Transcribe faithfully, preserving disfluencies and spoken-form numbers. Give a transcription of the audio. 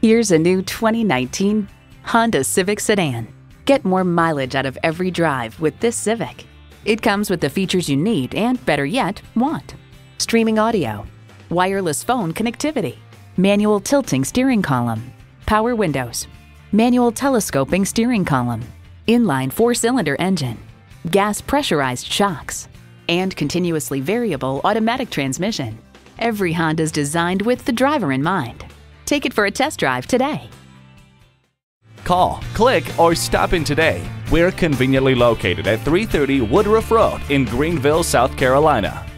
Here's a new twenty nineteen Honda Civic sedan. Get more mileage out of every drive with this Civic. It comes with the features you need and, better yet, want. Streaming audio, wireless phone connectivity, manual tilting steering column, power windows, manual telescoping steering column, inline four-cylinder engine, gas pressurized shocks, and continuously variable automatic transmission. Every Honda's designed with the driver in mind. Take it for a test drive today. Call, click, or stop in today. We're conveniently located at three thirty Woodruff Road in Greenville, South Carolina.